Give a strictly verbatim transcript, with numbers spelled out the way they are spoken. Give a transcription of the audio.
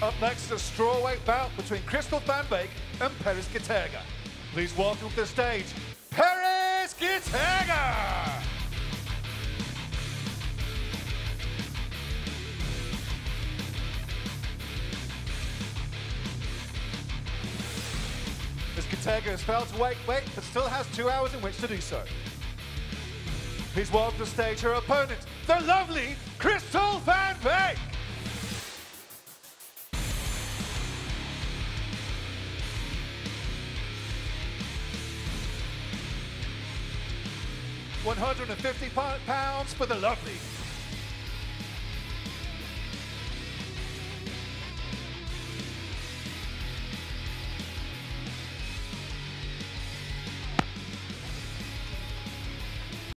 Up next is a strawweight bout between Crystal Van Beek and Peris Githeka. Please welcome to the stage, Peris Githeka! Miz Githeka has failed to wake weight, but still has two hours in which to do so. Please welcome to the stage her opponent, the lovely Crystal Van Beek! one hundred fifty pounds for the lovely